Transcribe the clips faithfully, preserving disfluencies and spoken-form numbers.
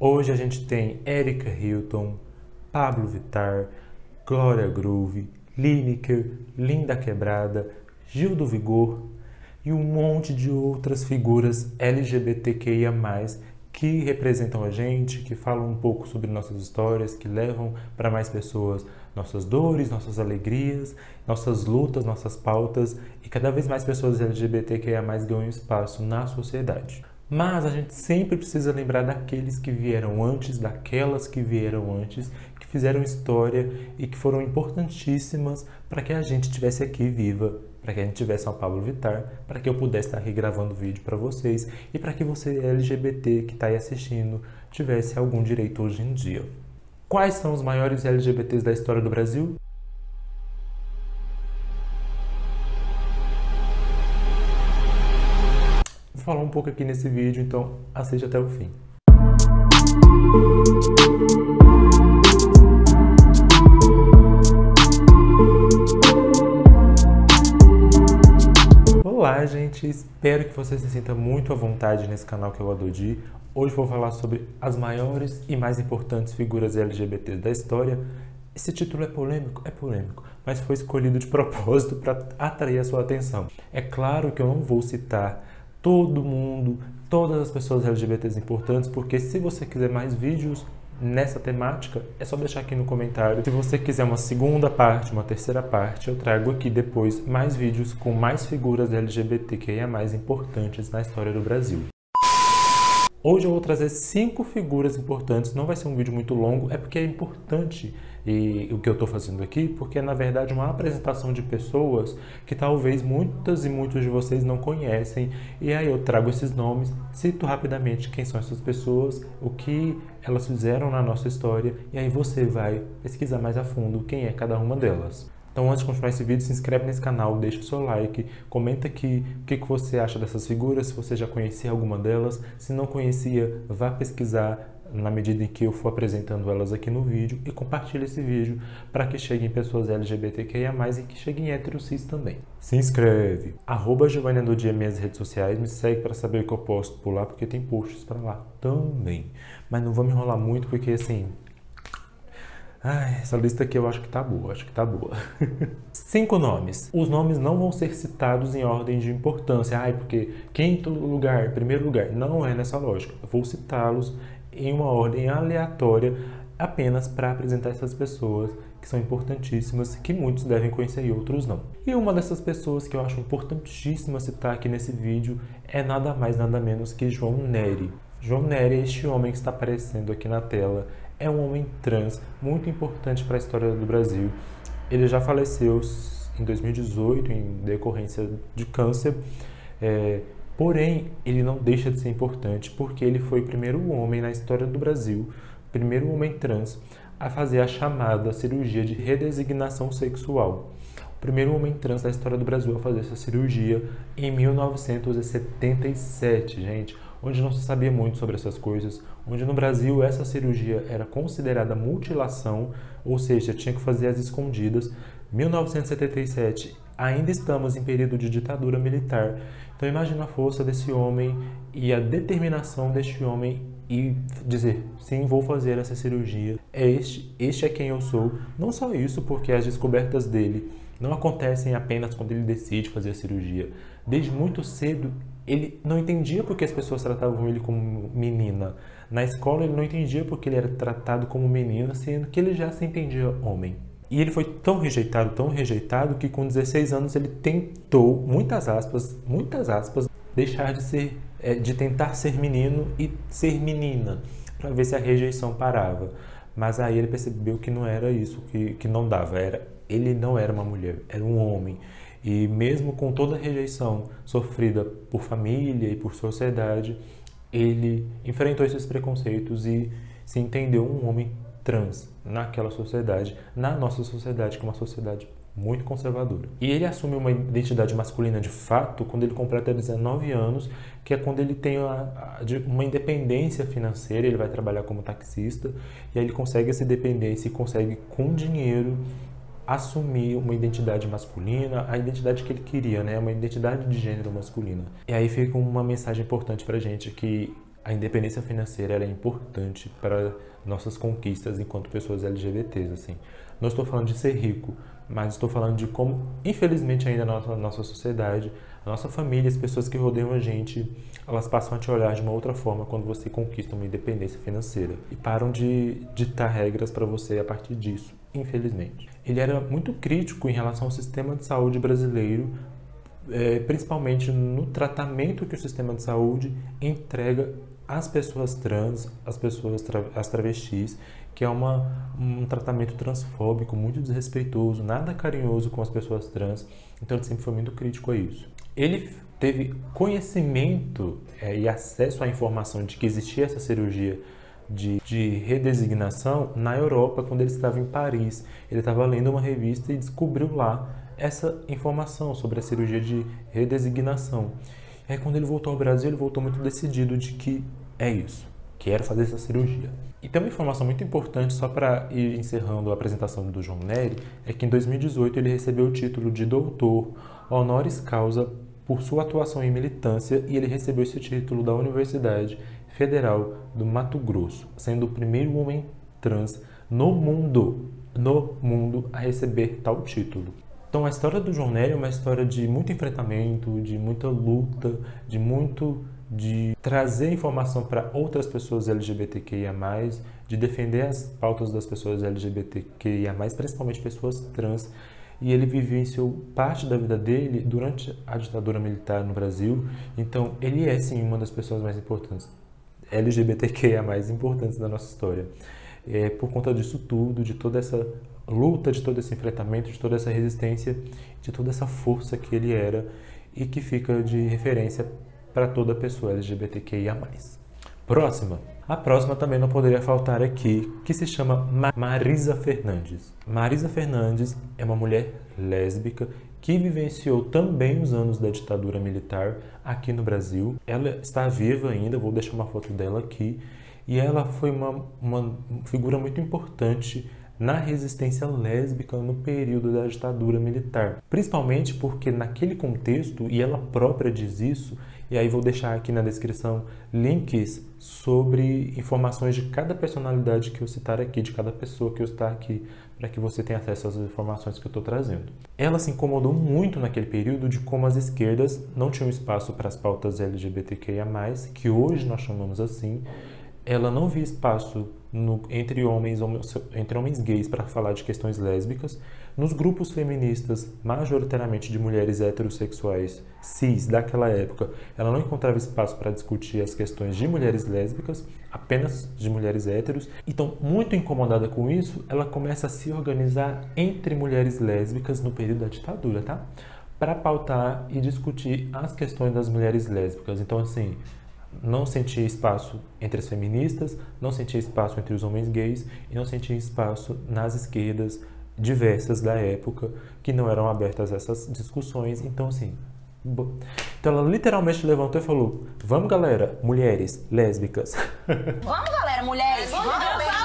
Hoje a gente tem Erika Hilton, Pablo Vittar, Glória Groove, Lineker, Linda Quebrada, Gil do Vigor e um monte de outras figuras L G B T Q I A mais, que representam a gente, que falam um pouco sobre nossas histórias, que levam para mais pessoas nossas dores, nossas alegrias, nossas lutas, nossas pautas, e cada vez mais pessoas L G B T Q I A mais ganham espaço na sociedade. Mas a gente sempre precisa lembrar daqueles que vieram antes, daquelas que vieram antes, que fizeram história e que foram importantíssimas para que a gente estivesse aqui viva, para que a gente tivesse uma Pablo Vittar, para que eu pudesse estar aqui gravando vídeo para vocês e para que você L G B T que está aí assistindo tivesse algum direito hoje em dia. Quais são os maiores L G B Ts da história do Brasil? Vou falar um pouco aqui nesse vídeo, então assiste até o fim. Olá, gente! Espero que você se sinta muito à vontade nesse canal que eu adodi. Hoje vou falar sobre as maiores e mais importantes figuras L G B T da história. Esse título é polêmico? É polêmico, mas foi escolhido de propósito para atrair a sua atenção. É claro que eu não vou citar todo mundo, todas as pessoas L G B Ts importantes, porque se você quiser mais vídeos nessa temática, é só deixar aqui no comentário. Se você quiser uma segunda parte, uma terceira parte, eu trago aqui depois mais vídeos com mais figuras L G B T Q I A mais importantes na história do Brasil. Hoje eu vou trazer cinco figuras importantes, não vai ser um vídeo muito longo, é porque é importante e, o que eu estou fazendo aqui, porque é na verdade uma apresentação de pessoas que talvez muitas e muitos de vocês não conhecem, e aí eu trago esses nomes, cito rapidamente quem são essas pessoas, o que elas fizeram na nossa história, e aí você vai pesquisar mais a fundo quem é cada uma delas. Então, antes de continuar esse vídeo, se inscreve nesse canal, deixa o seu like, comenta aqui o que você acha dessas figuras, se você já conhecia alguma delas. Se não conhecia, vá pesquisar na medida em que eu for apresentando elas aqui no vídeo e compartilhe esse vídeo para que cheguem pessoas L G B T Q I A mais, e que cheguem héteros cis também. Se inscreve! Arroba Giovanni Andodi em minhas redes sociais, me segue para saber o que eu posto por lá, porque tem posts para lá também. Mas não vou me enrolar muito, porque assim... Ai, essa lista aqui eu acho que tá boa, acho que tá boa. Cinco nomes. Os nomes não vão ser citados em ordem de importância. Ai, porque quinto lugar, primeiro lugar. Não é nessa lógica. Eu vou citá-los em uma ordem aleatória apenas para apresentar essas pessoas que são importantíssimas, que muitos devem conhecer e outros não. E uma dessas pessoas que eu acho importantíssima citar aqui nesse vídeo é nada mais, nada menos que João Nery. João Nery, este homem que está aparecendo aqui na tela, é um homem trans muito importante para a história do Brasil. Ele já faleceu em dois mil e dezoito em decorrência de câncer, é, porém ele não deixa de ser importante porque ele foi o primeiro homem na história do Brasil, o primeiro homem trans a fazer a chamada cirurgia de redesignação sexual. O primeiro homem trans da história do Brasil a fazer essa cirurgia em mil novecentos e setenta e sete, gente, onde não se sabia muito sobre essas coisas, onde no Brasil essa cirurgia era considerada mutilação, ou seja, tinha que fazer às escondidas. mil novecentos e setenta e sete, ainda estamos em período de ditadura militar, então imagina a força desse homem e a determinação deste homem e dizer, sim, vou fazer essa cirurgia, é este, este é quem eu sou. Não só isso, porque as descobertas dele não acontecem apenas quando ele decide fazer a cirurgia. Desde muito cedo, ele não entendia porque as pessoas tratavam ele como menina. Na escola, ele não entendia porque ele era tratado como menina, sendo que ele já se entendia homem. E ele foi tão rejeitado, tão rejeitado, que com dezesseis anos ele tentou, muitas aspas, muitas aspas, deixar de ser, de tentar ser menino e ser menina, para ver se a rejeição parava. Mas aí ele percebeu que não era isso, que, que não dava. Era, ele não era uma mulher, era um homem. E mesmo com toda a rejeição sofrida por família e por sociedade, ele enfrentou esses preconceitos e se entendeu um homem trans naquela sociedade, na nossa sociedade, que é uma sociedade muito conservadora. E ele assume uma identidade masculina de fato quando ele completa dezenove anos, que é quando ele tem uma, uma independência financeira. Ele vai trabalhar como taxista e aí ele consegue essa independência e consegue, com dinheiro, assumir uma identidade masculina, a identidade que ele queria, né? Uma identidade de gênero masculina. E aí fica uma mensagem importante pra gente, que a independência financeira ela é importante para nossas conquistas enquanto pessoas L G B T s, assim. Não estou falando de ser rico, mas estou falando de como, infelizmente, ainda na nossa, nossa sociedade, a nossa família, as pessoas que rodeiam a gente, elas passam a te olhar de uma outra forma quando você conquista uma independência financeira e param de ditar regras para você a partir disso, infelizmente. Ele era muito crítico em relação ao sistema de saúde brasileiro, é, principalmente no tratamento que o sistema de saúde entrega às pessoas trans, às pessoas tra às travestis, que é uma, um tratamento transfóbico, muito desrespeitoso, nada carinhoso com as pessoas trans. Então ele sempre foi muito crítico a isso. Ele teve conhecimento é, e acesso à informação de que existia essa cirurgia de, de redesignação na Europa, quando ele estava em Paris. Ele estava lendo uma revista e descobriu lá essa informação sobre a cirurgia de redesignação. E aí, quando ele voltou ao Brasil, ele voltou muito decidido de que é isso, quero fazer essa cirurgia. E tem uma informação muito importante, só para ir encerrando a apresentação do João Nery, é que em dois mil e dezoito ele recebeu o título de doutor honoris causa por sua atuação em militância, e ele recebeu esse título da Universidade Federal do Mato Grosso, sendo o primeiro homem trans no mundo, no mundo a receber tal título. Então a história do João Nery é uma história de muito enfrentamento, de muita luta, de muito de trazer informação para outras pessoas L G B T Q I A mais, de defender as pautas das pessoas L G B T Q I A mais, principalmente pessoas trans. E ele vivenciou parte da vida dele durante a ditadura militar no Brasil. Então ele é sim uma das pessoas mais importantes, L G B T Q I A mais importantes da nossa história. É, por conta disso tudo, de toda essa luta, de todo esse enfrentamento, de toda essa resistência, de toda essa força que ele era e que fica de referência para toda pessoa L G B T Q I A mais. Próxima. A próxima também não poderia faltar aqui, que se chama Marisa Fernandes. Marisa Fernandes é uma mulher lésbica que vivenciou também os anos da ditadura militar aqui no Brasil. Ela está viva ainda, vou deixar uma foto dela aqui, e ela foi uma, uma figura muito importante na resistência lésbica no período da ditadura militar. Principalmente porque naquele contexto, e ela própria diz isso, e aí vou deixar aqui na descrição links sobre informações de cada personalidade que eu citar aqui, de cada pessoa que eu citar aqui, para que você tenha acesso às informações que eu estou trazendo. Ela se incomodou muito naquele período de como as esquerdas não tinham espaço para as pautas L G B T Q I A mais, que hoje nós chamamos assim. Ela não via espaço no, entre, homens, entre homens gays para falar de questões lésbicas. Nos grupos feministas, majoritariamente de mulheres heterossexuais cis daquela época, ela não encontrava espaço para discutir as questões de mulheres lésbicas, apenas de mulheres héteros. Então, muito incomodada com isso, ela começa a se organizar entre mulheres lésbicas no período da ditadura, tá? Para pautar e discutir as questões das mulheres lésbicas. Então, assim, não sentia espaço entre as feministas, não sentia espaço entre os homens gays e não sentia espaço nas esquerdas diversas da época que não eram abertas a essas discussões. Então, assim, então ela literalmente levantou e falou: vamos, galera, mulheres lésbicas. Vamos, galera, mulheres, vamos,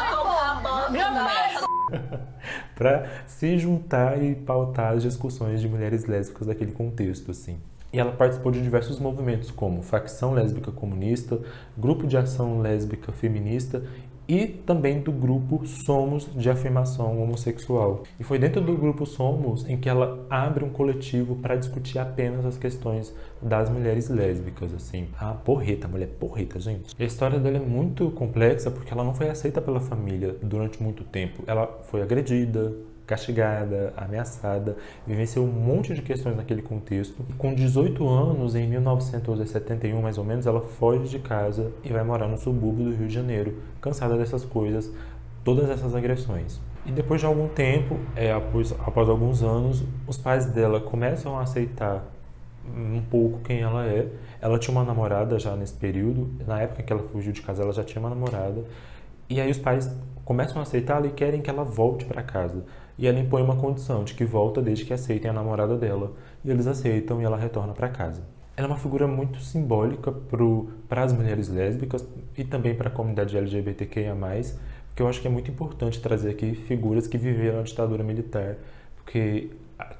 para se juntar e pautar as discussões de mulheres lésbicas daquele contexto, assim. E ela participou de diversos movimentos, como Facção Lésbica Comunista, Grupo de Ação Lésbica Feminista e também do grupo Somos de Afirmação Homossexual. E foi dentro do grupo Somos em que ela abre um coletivo para discutir apenas as questões das mulheres lésbicas, assim. Ah, porreta, mulher porreta, gente. E a história dela é muito complexa porque ela não foi aceita pela família durante muito tempo. Ela foi agredida, castigada, ameaçada, vivenciou um monte de questões naquele contexto. E com dezoito anos, em mil novecentos e setenta e um mais ou menos, ela foge de casa e vai morar no subúrbio do Rio de Janeiro, cansada dessas coisas, todas essas agressões. E depois de algum tempo, é, após, após alguns anos, os pais dela começam a aceitar um pouco quem ela é. Ela tinha uma namorada já nesse período, na época que ela fugiu de casa, ela já tinha uma namorada. E aí os pais começam a aceitá-la e querem que ela volte para casa. E ela impõe uma condição de que volta desde que aceitem a namorada dela. E eles aceitam e ela retorna para casa. Ela é uma figura muito simbólica para as mulheres lésbicas e também para a comunidade L G B T Q I A mais, porque eu acho que é muito importante trazer aqui figuras que viveram a ditadura militar, porque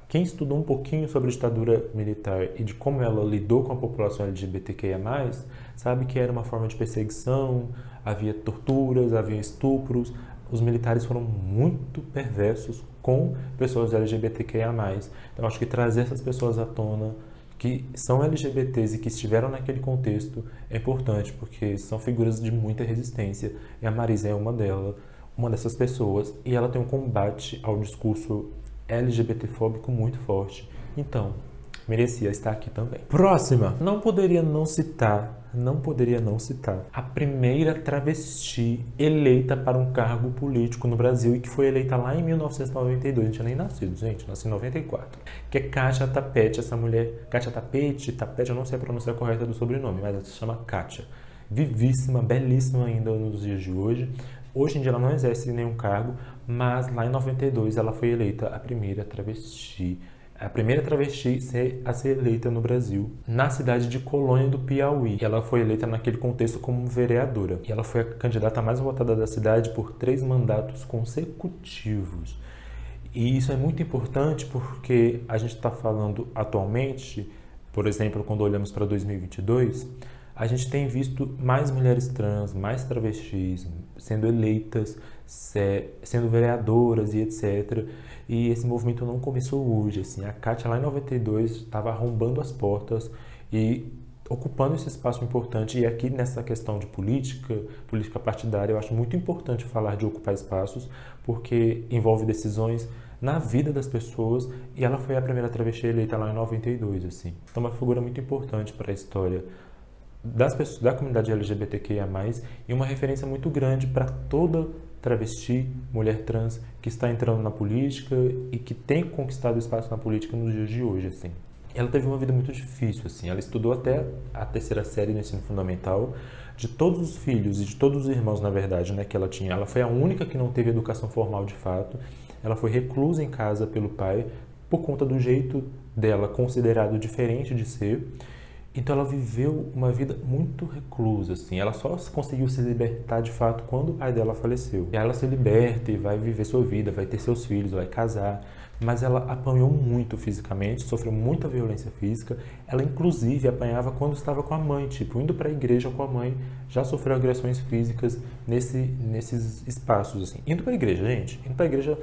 Quem estudou um pouquinho sobre a ditadura militar e de como ela lidou com a população L G B T Q I A mais, sabe que era uma forma de perseguição, havia torturas, havia estupros. Os militares foram muito perversos com pessoas L G B T Q I A mais. Então, acho que trazer essas pessoas à tona, que são L G B Ts e que estiveram naquele contexto, é importante, porque são figuras de muita resistência. E a Marisa é uma delas, uma dessas pessoas, e ela tem um combate ao discurso L G B T fóbico muito forte. Então, merecia estar aqui também. Próxima! Não poderia não citar, não poderia não citar a primeira travesti eleita para um cargo político no Brasil e que foi eleita lá em mil novecentos e noventa e dois. Não tinha nem nascido, gente. Nasci em noventa e quatro. Que é Kátia Tapete, essa mulher. Kátia Tapete, Tapete, eu não sei a pronúncia correta do sobrenome, mas ela se chama Kátia. Vivíssima, belíssima ainda nos dias de hoje. Hoje em dia ela não exerce nenhum cargo, mas lá em noventa e dois ela foi eleita a primeira travesti a primeira travesti a ser eleita no Brasil, na cidade de Colônia do Piauí. Ela foi eleita naquele contexto como vereadora. E ela foi a candidata mais votada da cidade por três mandatos consecutivos. E isso é muito importante porque a gente está falando atualmente, por exemplo, quando olhamos para dois mil e vinte e dois, a gente tem visto mais mulheres trans, mais travestis sendo eleitas, sendo vereadoras e etcétera. E esse movimento não começou hoje. Assim, a Kátia, lá em noventa e dois, estava arrombando as portas e ocupando esse espaço importante. E aqui, nessa questão de política, política partidária, eu acho muito importante falar de ocupar espaços, porque envolve decisões na vida das pessoas, e ela foi a primeira travesti eleita lá em noventa e dois. Assim. Então, uma figura muito importante para a história das pessoas, da comunidade L G B T Q I A mais, e uma referência muito grande para toda travesti, mulher trans que está entrando na política e que tem conquistado espaço na política nos dias de hoje, assim. Ela teve uma vida muito difícil, assim. Ela estudou até a terceira série no ensino fundamental. De todos os filhos e de todos os irmãos, na verdade, né, que ela tinha, ela foi a única que não teve educação formal de fato. Ela foi reclusa em casa pelo pai por conta do jeito dela considerado diferente de ser. Então ela viveu uma vida muito reclusa, assim. Ela só conseguiu se libertar de fato quando o pai dela faleceu. E ela se liberta e vai viver sua vida, vai ter seus filhos, vai casar. Mas ela apanhou muito fisicamente, sofreu muita violência física. Ela inclusive apanhava quando estava com a mãe, tipo, indo para a igreja com a mãe, já sofreu agressões físicas nesse, nesses espaços, assim. Indo para a igreja, gente, indo para a igreja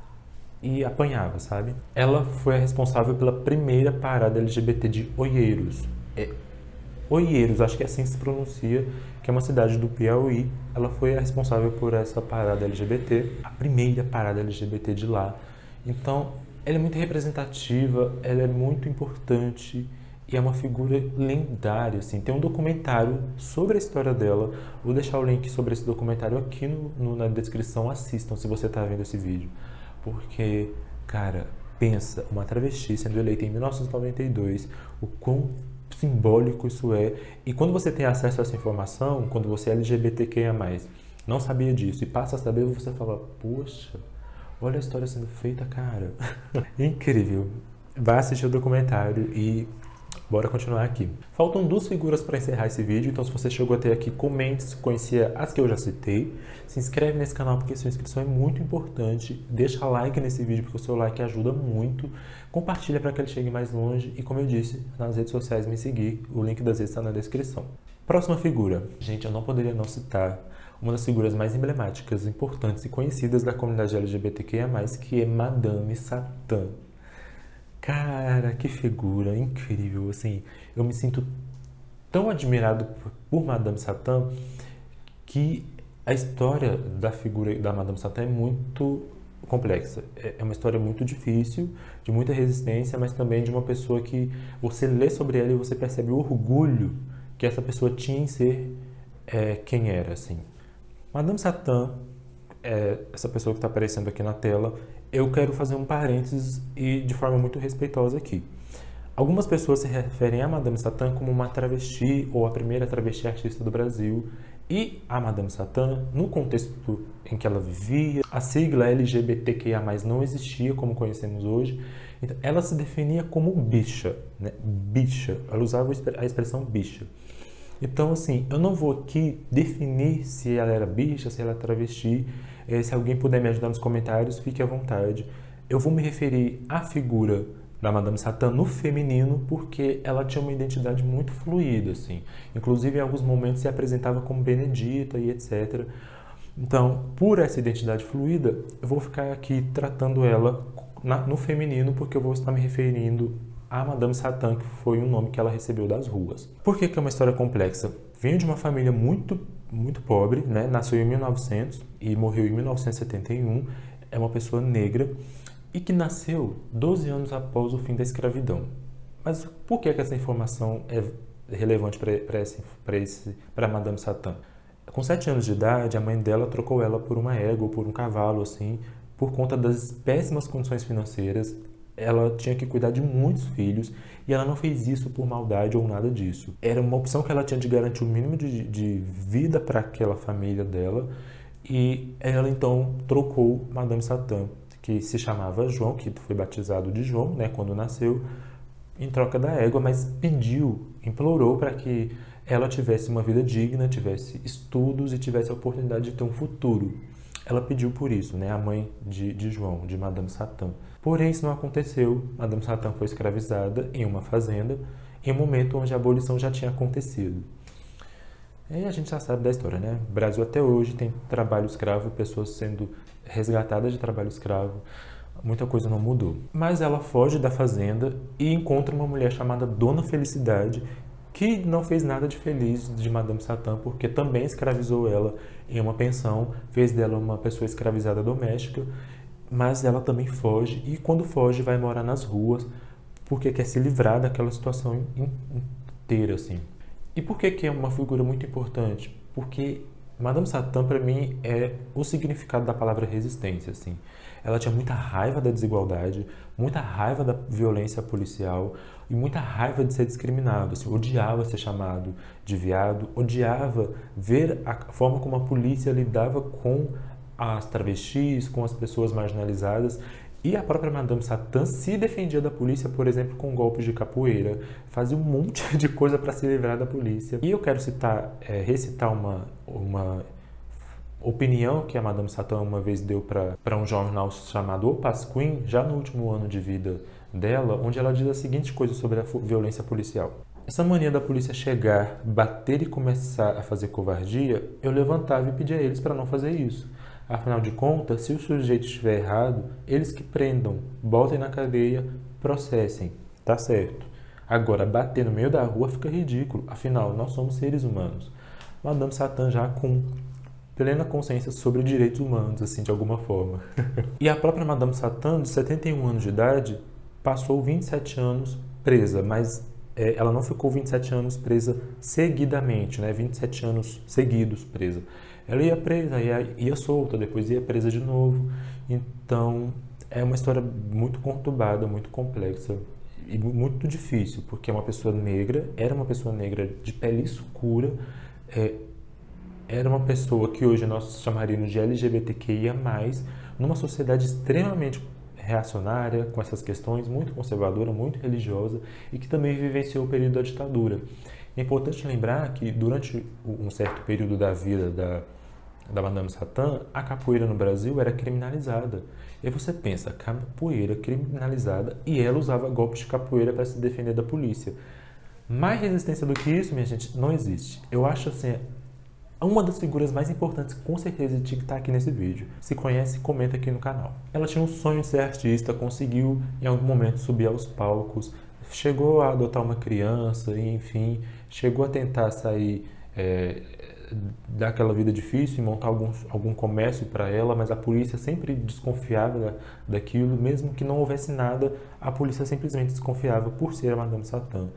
e apanhava, sabe? Ela foi a responsável pela primeira parada L G B T de Oieiros. É, Oieiros, acho que é assim que se pronuncia, que é uma cidade do Piauí. Ela foi a responsável por essa parada L G B T, a primeira parada L G B T de lá. Então, ela é muito representativa, ela é muito importante e é uma figura lendária, assim. Tem um documentário sobre a história dela, vou deixar o link sobre esse documentário aqui no, no, na descrição, assistam se você está vendo esse vídeo. Porque, cara, pensa, uma travesti sendo eleita em mil novecentos e noventa e dois, o quão simbólico isso é. E quando você tem acesso a essa informação, quando você é L G B T Q I A mais, não sabia disso e passa a saber, você fala, poxa, olha a história sendo feita, cara. Incrível. Vai assistir o documentário e bora continuar aqui. Faltam duas figuras para encerrar esse vídeo, então se você chegou até aqui, comente se conhecia as que eu já citei. Se inscreve nesse canal porque sua inscrição é muito importante. Deixa like nesse vídeo porque o seu like ajuda muito. Compartilha para que ele chegue mais longe e, como eu disse, nas redes sociais me seguir. O link das redes está na descrição. Próxima figura. Gente, eu não poderia não citar uma das figuras mais emblemáticas, importantes e conhecidas da comunidade L G B T Q I A mais, que é Madame Satã. Cara, que figura incrível, assim, eu me sinto tão admirado por, por Madame Satã que a história da figura da Madame Satã é muito complexa. É uma história muito difícil, de muita resistência, mas também de uma pessoa que você lê sobre ela e você percebe o orgulho que essa pessoa tinha em ser é, quem era, assim. Madame Satã, é, essa pessoa que está aparecendo aqui na tela, eu quero fazer um parênteses e de forma muito respeitosa aqui. Algumas pessoas se referem a Madame Satã como uma travesti ou a primeira travesti artista do Brasil, e a Madame Satã, no contexto em que ela vivia, a sigla L G B T Q I A mais, não existia como conhecemos hoje. Então, ela se definia como bicha, né? Bicha. Ela usava a expressão bicha. Então, assim, eu não vou aqui definir se ela era bicha, se ela era travesti. Se alguém puder me ajudar nos comentários, fique à vontade. Eu vou me referir à figura da Madame Satã no feminino porque ela tinha uma identidade muito fluida, assim. Inclusive, em alguns momentos se apresentava como Benedita e etcétera. Então, por essa identidade fluida, eu vou ficar aqui tratando ela na, no feminino porque eu vou estar me referindo a Madame Satã, que foi um nome que ela recebeu das ruas. Por que que é uma história complexa? Venho de uma família muito, muito pobre, né? Nasceu em mil e novecentos e morreu em mil novecentos e setenta e um. É uma pessoa negra e que nasceu doze anos após o fim da escravidão. Mas por que que essa informação é relevante para Madame Satã? Com sete anos de idade, a mãe dela trocou ela por uma égua, por um cavalo, assim, por conta das péssimas condições financeiras. Ela tinha que cuidar de muitos filhos e ela não fez isso por maldade ou nada disso. Era uma opção que ela tinha de garantir o mínimo de, de vida para aquela família dela e ela então trocou Madame Satã, que se chamava João, que foi batizado de João, né, quando nasceu, em troca da égua, mas pediu, implorou para que ela tivesse uma vida digna, tivesse estudos e tivesse a oportunidade de ter um futuro. Ela pediu por isso, né, a mãe de, de João, de Madame Satã. Porém, isso não aconteceu. Madame Satã foi escravizada em uma fazenda, em um momento onde a abolição já tinha acontecido. E a gente já sabe da história, né? O Brasil até hoje tem trabalho escravo, pessoas sendo resgatadas de trabalho escravo. Muita coisa não mudou. Mas ela foge da fazenda e encontra uma mulher chamada Dona Felicidade, que não fez nada de feliz de Madame Satã, porque também escravizou ela em uma pensão, fez dela uma pessoa escravizada doméstica, mas ela também foge e quando foge vai morar nas ruas, porque quer se livrar daquela situação inteira, assim. E por que que é uma figura muito importante? Porque Madame Satã, para mim, é o significado da palavra resistência, assim. Ela tinha muita raiva da desigualdade, muita raiva da violência policial e muita raiva de ser discriminado, assim, odiava ser chamado de viado, odiava ver a forma como a polícia lidava com as travestis, com as pessoas marginalizadas. E a própria Madame Satã se defendia da polícia, por exemplo, com golpes de capoeira, fazia um monte de coisa para se livrar da polícia. E eu quero citar, é, recitar uma, uma opinião que a Madame Satã uma vez deu para um jornal chamado O Pasquim, já no último ano de vida dela, onde ela diz a seguinte coisa sobre a violência policial. Essa mania da polícia chegar, bater e começar a fazer covardia, eu levantava e pedia a eles para não fazer isso. Afinal de contas, se o sujeito estiver errado, eles que prendam, botem na cadeia, processem. Tá certo. Agora, bater no meio da rua fica ridículo. Afinal, nós somos seres humanos. Madame Satã já com plena consciência sobre direitos humanos, assim, de alguma forma. E a própria Madame Satã, de setenta e um anos de idade, passou vinte e sete anos presa, mas é, ela não ficou vinte e sete anos presa seguidamente, né? vinte e sete anos seguidos presa. Ela ia presa, ia, ia solta, depois ia presa de novo. Então, é uma história muito conturbada, muito complexa e muito difícil, porque é uma pessoa negra, era uma pessoa negra de pele escura, é, era uma pessoa que hoje nós chamaríamos de L G B T Q I A mais, numa sociedade extremamente reacionária, com essas questões, muito conservadora, muito religiosa, e que também vivenciou o período da ditadura. É importante lembrar que durante um certo período da vida da, da Madame Satã, a capoeira no Brasil era criminalizada. E aí você pensa, capoeira criminalizada, e ela usava golpes de capoeira para se defender da polícia. Mais resistência do que isso, minha gente, não existe. Eu acho assim, uma das figuras mais importantes, com certeza, tinha que estar aqui nesse vídeo. Se conhece, comenta aqui no canal. Ela tinha um sonho de ser artista, conseguiu em algum momento subir aos palcos, chegou a adotar uma criança, e, enfim, chegou a tentar sair é, daquela vida difícil e montar algum, algum comércio para ela, mas a polícia sempre desconfiava da, daquilo, mesmo que não houvesse nada, a polícia simplesmente desconfiava por ser a Madame Satã.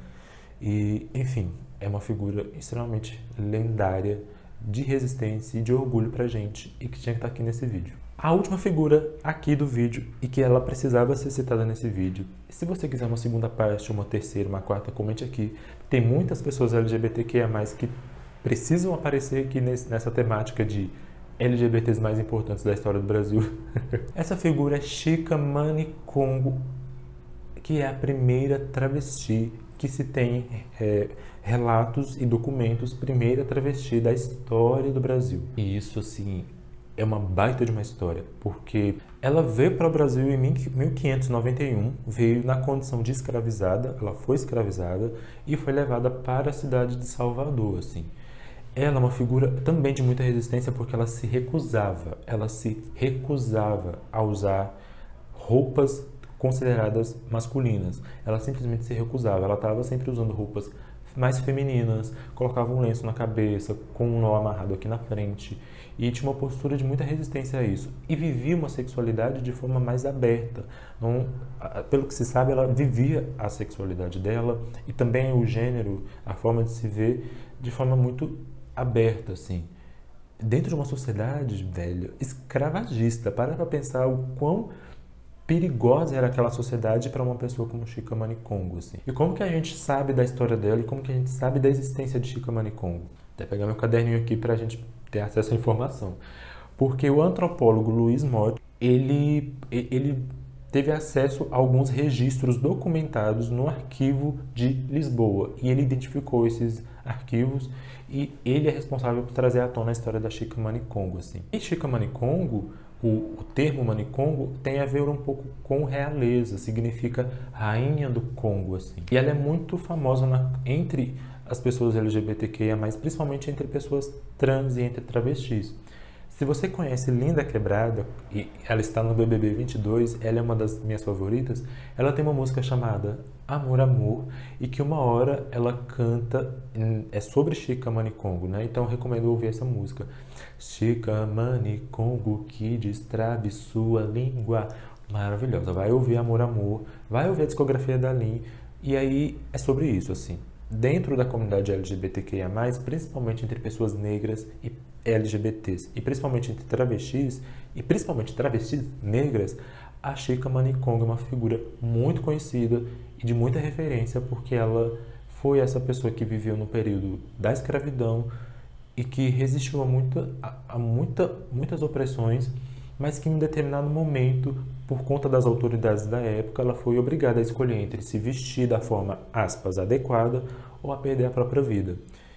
E, enfim, é uma figura extremamente lendária, de resistência e de orgulho pra gente, e que tinha que estar aqui nesse vídeo. A última figura aqui do vídeo, e que ela precisava ser citada nesse vídeo. Se você quiser uma segunda parte, uma terceira, uma quarta, comente aqui. Tem muitas pessoas L G B T Q I A mais, que precisam aparecer aqui nesse, nessa temática de L G B Ts mais importantes da história do Brasil. Essa figura é Chica Manicongo, que é a primeira travesti que se tem é, relatos e documentos, primeira travesti da história do Brasil. E isso, assim, é uma baita de uma história, porque ela veio para o Brasil em mil quinhentos e noventa e um, veio na condição de escravizada, ela foi escravizada e foi levada para a cidade de Salvador, assim. Ela é uma figura também de muita resistência porque ela se recusava, ela se recusava a usar roupas consideradas masculinas. Ela simplesmente se recusava, ela estava sempre usando roupas mais femininas, colocava um lenço na cabeça, com um nó amarrado aqui na frente, e tinha uma postura de muita resistência a isso. E vivia uma sexualidade de forma mais aberta. Não, pelo que se sabe, ela vivia a sexualidade dela e também o gênero, a forma de se ver, de forma muito aberta, assim. Dentro de uma sociedade, velho, escravagista. Para pra pensar o quão perigosa era aquela sociedade para uma pessoa como Chika Manicongo, assim. E como que a gente sabe da história dela e como que a gente sabe da existência de Chika Manicongo? Até pegar meu caderninho aqui para a gente ter acesso à informação. Porque o antropólogo Luiz Motti, ele, ele teve acesso a alguns registros documentados no arquivo de Lisboa. E ele identificou esses arquivos e ele é responsável por trazer à tona a história da Chika Manicongo, assim. E Chika Manicongo, O, o termo Manicongo tem a ver um pouco com realeza, significa rainha do Congo, assim. E ela é muito famosa na, entre as pessoas L G B T Q I A mais, principalmente entre pessoas trans e entre travestis. Se você conhece Linda Quebrada, e ela está no B B B vinte e dois, ela é uma das minhas favoritas, ela tem uma música chamada Amor, Amor, e que uma hora ela canta, é sobre Chika Manicongo, né? Então eu recomendo ouvir essa música. Chika Manicongo que destrave sua língua. Maravilhosa. Vai ouvir Amor, Amor, vai ouvir a discografia da Lin, e aí é sobre isso, assim. Dentro da comunidade L G B T Q I A mais, principalmente entre pessoas negras e L G B Ts, e principalmente entre travestis, e principalmente travestis negras, a Chika Manicongo é uma figura muito conhecida e de muita referência, porque ela foi essa pessoa que viveu no período da escravidão e que resistiu a, muita, a, a muita, muitas opressões, mas que em um determinado momento, por conta das autoridades da época, ela foi obrigada a escolher entre se vestir da forma, aspas, adequada ou a perder a própria vida.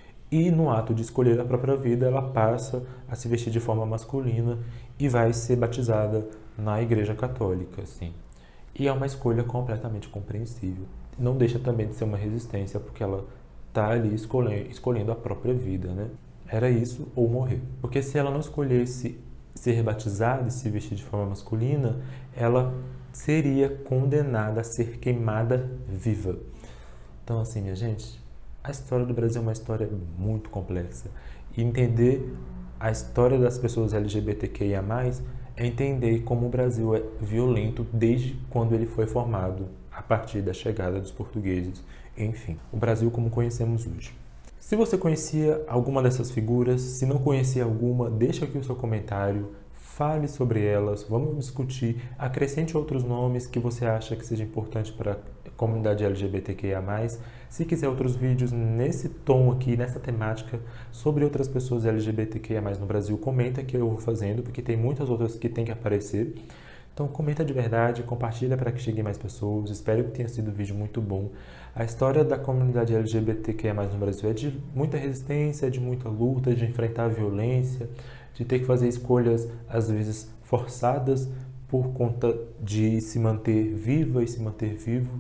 E no ato de escolher a própria vida, ela passa a se vestir de forma masculina e vai ser batizada na Igreja Católica, assim. E é uma escolha completamente compreensível. Não deixa também de ser uma resistência, porque ela está ali escolhendo, escolhendo a própria vida, né? Era isso ou morrer. Porque se ela não escolhesse ser batizada e se vestir de forma masculina, ela seria condenada a ser queimada viva. Então, assim, minha gente, a história do Brasil é uma história muito complexa. E entender a história das pessoas L G B T Q I A mais, é entender como o Brasil é violento desde quando ele foi formado, a partir da chegada dos portugueses. Enfim, o Brasil como conhecemos hoje. Se você conhecia alguma dessas figuras, se não conhecia alguma, deixa aqui o seu comentário, fale sobre elas, vamos discutir, acrescente outros nomes que você acha que seja importante para a comunidade L G B T Q I A mais. Se quiser outros vídeos nesse tom aqui, nessa temática, sobre outras pessoas L G B T Q I A mais no Brasil, comenta que eu vou fazendo, porque tem muitas outras que tem que aparecer. Então comenta de verdade, compartilha para que chegue mais pessoas, espero que tenha sido um vídeo muito bom. A história da comunidade L G B T Q I A mais no Brasil é de muita resistência, de muita luta, de enfrentar a violência, de ter que fazer escolhas, às vezes, forçadas por conta de se manter viva e se manter vivo.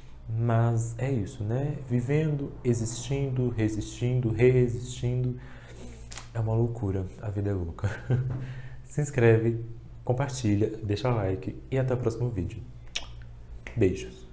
Mas é isso, né? Vivendo, existindo, resistindo, resistindo. É uma loucura, a vida é louca. Se inscreve, compartilha, deixa like e até o próximo vídeo. Beijos.